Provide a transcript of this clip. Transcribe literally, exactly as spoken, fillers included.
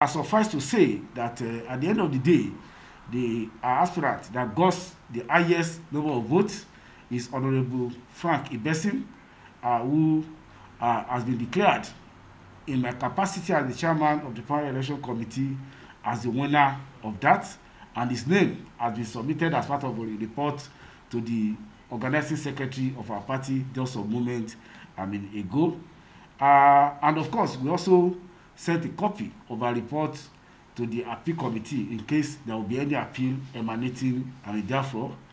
I suffice to say that uh, at the end of the day, the uh, aspirant that got the highest number of votes is Honorable Frank Ibesim, uh, who uh, has been declared in my capacity as the chairman of the primary election committee as the winner of that, and his name has been submitted as part of a report to the organizing secretary of our party just a moment I mean ago. Uh, and of course, we also sent a copy of our report to the appeal committee in case there will be any appeal emanating, I mean, therefore,